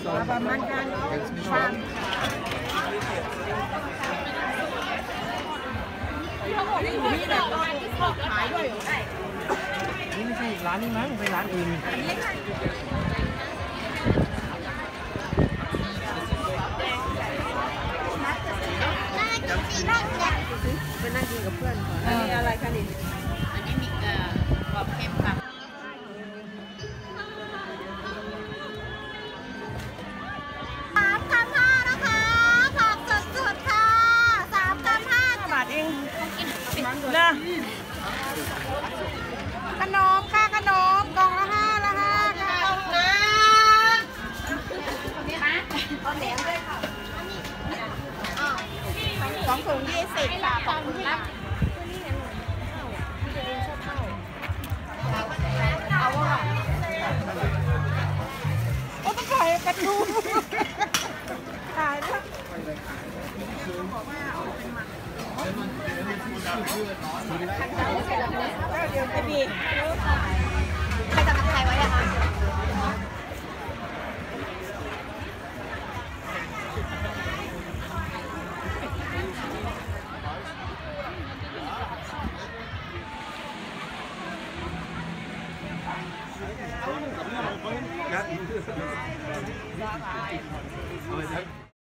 Aber man kann fahren. มีแบบขายด้วยนี่ไม่ใช่ร้านนี้มั้งเป็นร้านอื่นไปนั่งกินกับเพื่อนอันนี้อะไรคะนี่อันนี้มีกรอบเค็มค่ะ 3.5นะคะผักสดๆค่ะ3.5 บาทเองนะขนมค่ะขนมกล่องละ5ละ5ค่ะนะเอาแหนมด้วยค่ะ2 ถุง 20 ค่ะขอบคุณค่ะเอาว่าโอ้ต้องขายกระทู้ขายด้วยเดี๋ยวจะมีใครจะทำใครไว้อะคะ